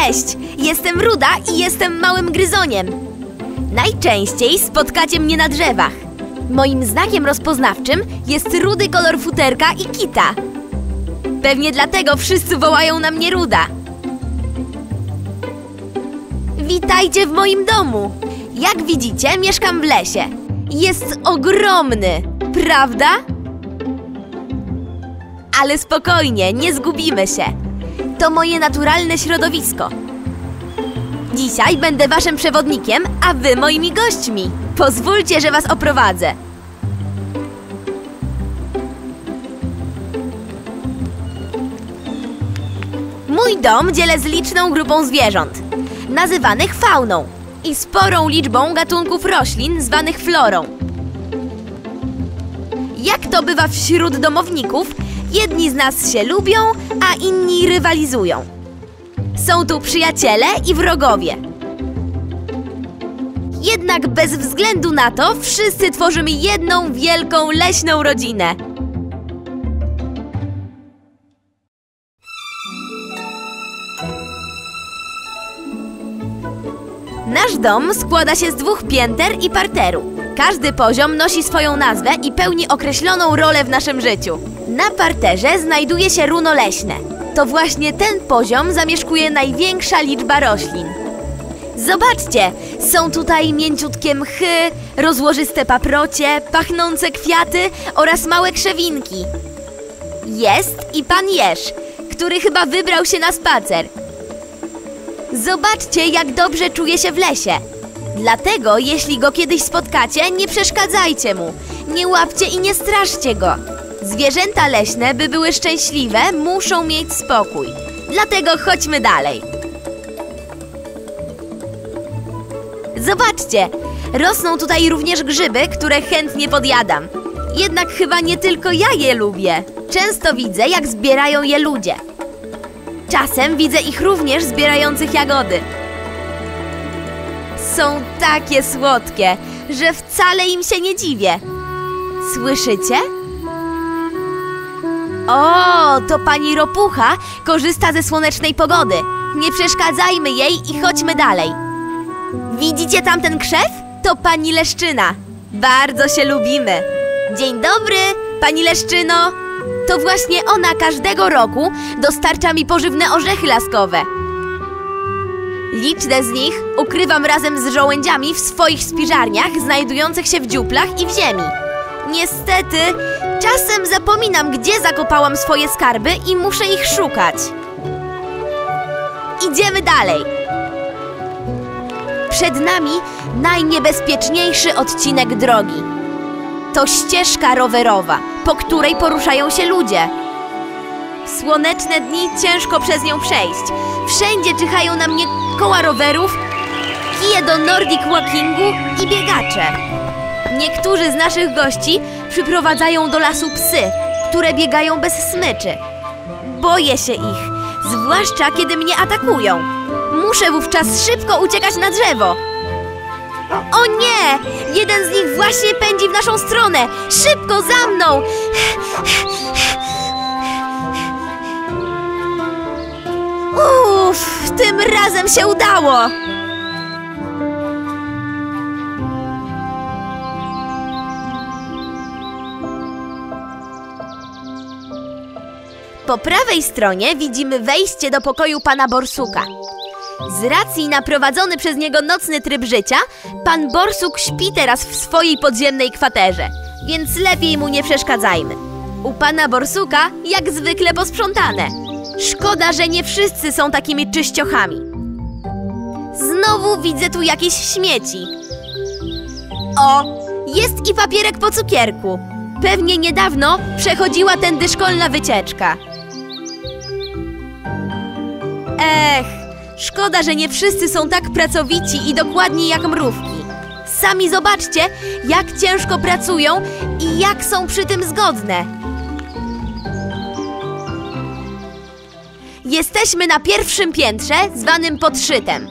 Cześć! Jestem Ruda i jestem małym gryzoniem. Najczęściej spotkacie mnie na drzewach. Moim znakiem rozpoznawczym jest rudy kolor futerka i kita. Pewnie dlatego wszyscy wołają na mnie Ruda. Witajcie w moim domu. Jak widzicie, mieszkam w lesie. Jest ogromny, prawda? Ale spokojnie, nie zgubimy się. To moje naturalne środowisko. Dzisiaj będę waszym przewodnikiem, a wy moimi gośćmi. Pozwólcie, że was oprowadzę. Mój dom dzielę z liczną grupą zwierząt, nazywanych fauną, i sporą liczbą gatunków roślin, zwanych florą. Jak to bywa wśród domowników, jedni z nas się lubią, a inni rywalizują. Są tu przyjaciele i wrogowie. Jednak bez względu na to, wszyscy tworzymy jedną wielką leśną rodzinę. Nasz dom składa się z 2 pięter i parteru. Każdy poziom nosi swoją nazwę i pełni określoną rolę w naszym życiu. Na parterze znajduje się runo leśne. To właśnie ten poziom zamieszkuje największa liczba roślin. Zobaczcie, są tutaj mięciutkie mchy, rozłożyste paprocie, pachnące kwiaty oraz małe krzewinki. Jest i pan jeż, który chyba wybrał się na spacer. Zobaczcie, jak dobrze czuje się w lesie. Dlatego, jeśli go kiedyś spotkacie, nie przeszkadzajcie mu. Nie łapcie i nie straszcie go. Zwierzęta leśne, by były szczęśliwe, muszą mieć spokój. Dlatego chodźmy dalej. Zobaczcie, rosną tutaj również grzyby, które chętnie podjadam. Jednak chyba nie tylko ja je lubię. Często widzę, jak zbierają je ludzie. Czasem widzę ich również zbierających jagody. Są takie słodkie, że wcale im się nie dziwię. Słyszycie? O, to pani ropucha korzysta ze słonecznej pogody. Nie przeszkadzajmy jej i chodźmy dalej. Widzicie tamten krzew? To pani Leszczyna. Bardzo się lubimy. Dzień dobry, pani Leszczyno. To właśnie ona każdego roku dostarcza mi pożywne orzechy laskowe. Liczne z nich ukrywam razem z żołędziami w swoich spiżarniach znajdujących się w dziuplach i w ziemi. Niestety, czasem zapominam, gdzie zakopałam swoje skarby i muszę ich szukać. Idziemy dalej. Przed nami najniebezpieczniejszy odcinek drogi. To ścieżka rowerowa, po której poruszają się ludzie. W słoneczne dni ciężko przez nią przejść. Wszędzie czyhają na mnie koła rowerów, kije do Nordic Walkingu i biegacze. Niektórzy z naszych gości przyprowadzają do lasu psy, które biegają bez smyczy. Boję się ich, zwłaszcza kiedy mnie atakują. Muszę wówczas szybko uciekać na drzewo. O nie! Jeden z nich właśnie pędzi w naszą stronę! Szybko za mną! Uff, tym razem się udało! Po prawej stronie widzimy wejście do pokoju pana Borsuka. Z racji na prowadzony przez niego nocny tryb życia, pan Borsuk śpi teraz w swojej podziemnej kwaterze, więc lepiej mu nie przeszkadzajmy. U pana Borsuka jak zwykle posprzątane. Szkoda, że nie wszyscy są takimi czyściochami. Znowu widzę tu jakieś śmieci. O, jest i papierek po cukierku. Pewnie niedawno przechodziła tędy szkolna wycieczka. Szkoda, że nie wszyscy są tak pracowici i dokładni jak mrówki. Sami zobaczcie, jak ciężko pracują i jak są przy tym zgodne. Jesteśmy na pierwszym piętrze, zwanym podszytem.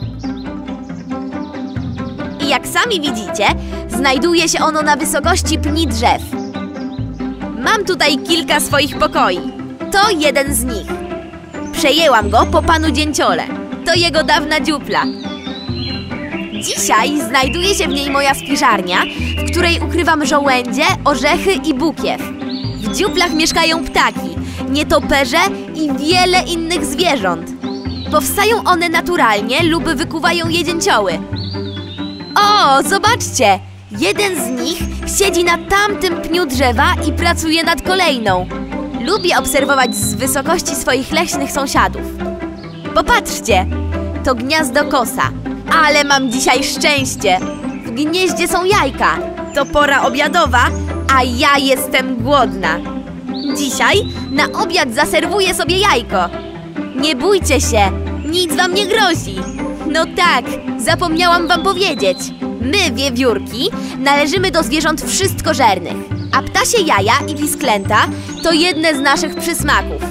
I jak sami widzicie, znajduje się ono na wysokości pni drzew. Mam tutaj kilka swoich pokoi. To jeden z nich. Przejęłam go po panu Dzięciole. To jego dawna dziupla. Dzisiaj znajduje się w niej moja spiżarnia, w której ukrywam żołędzie, orzechy i bukiew. W dziuplach mieszkają ptaki, nietoperze i wiele innych zwierząt. Powstają one naturalnie lub wykuwają je dzięcioły. O, zobaczcie! Jeden z nich siedzi na tamtym pniu drzewa i pracuje nad kolejną. Lubię obserwować z wysokości swoich leśnych sąsiadów. Popatrzcie, to gniazdo kosa. Ale mam dzisiaj szczęście! W gnieździe są jajka. To pora obiadowa, a ja jestem głodna. Dzisiaj na obiad zaserwuję sobie jajko. Nie bójcie się, nic wam nie grozi. No tak, zapomniałam wam powiedzieć. My, wiewiórki, należymy do zwierząt wszystkożernych, a ptasie jaja i pisklęta to jedne z naszych przysmaków.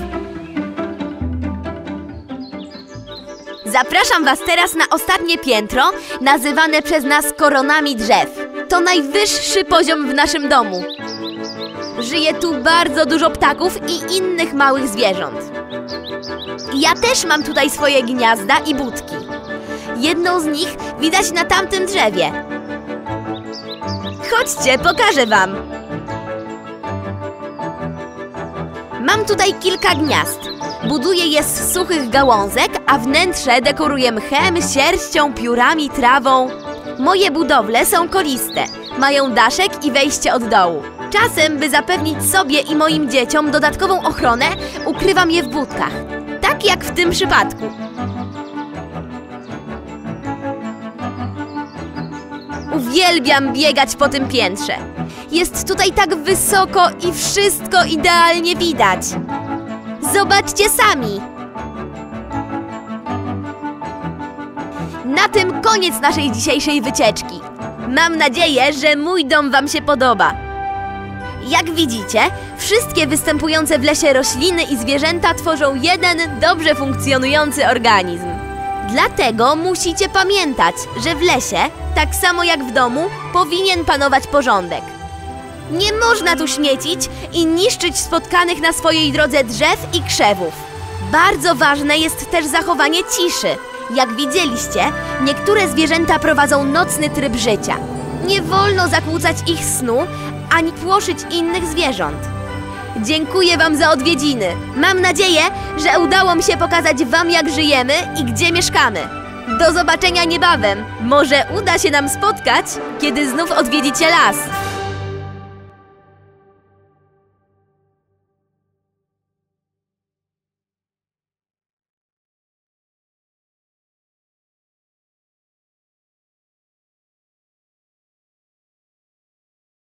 Zapraszam was teraz na ostatnie piętro, nazywane przez nas koronami drzew. To najwyższy poziom w naszym domu. Żyje tu bardzo dużo ptaków i innych małych zwierząt. Ja też mam tutaj swoje gniazda i budki. Jedną z nich widać na tamtym drzewie. Chodźcie, pokażę wam. Mam tutaj kilka gniazd. Buduję je z suchych gałązek, a wnętrze dekoruję mchem, sierścią, piórami, trawą. Moje budowle są koliste. Mają daszek i wejście od dołu. Czasem, by zapewnić sobie i moim dzieciom dodatkową ochronę, ukrywam je w budkach. Tak jak w tym przypadku. Uwielbiam biegać po tym piętrze. Jest tutaj tak wysoko i wszystko idealnie widać. Zobaczcie sami! Na tym koniec naszej dzisiejszej wycieczki. Mam nadzieję, że mój dom wam się podoba. Jak widzicie, wszystkie występujące w lesie rośliny i zwierzęta tworzą jeden dobrze funkcjonujący organizm. Dlatego musicie pamiętać, że w lesie, tak samo jak w domu, powinien panować porządek. Nie można tu śmiecić i niszczyć spotkanych na swojej drodze drzew i krzewów. Bardzo ważne jest też zachowanie ciszy. Jak widzieliście, niektóre zwierzęta prowadzą nocny tryb życia. Nie wolno zakłócać ich snu, ani płoszyć innych zwierząt. Dziękuję wam za odwiedziny. Mam nadzieję, że udało mi się pokazać wam, jak żyjemy i gdzie mieszkamy. Do zobaczenia niebawem. Może uda się nam spotkać, kiedy znów odwiedzicie las.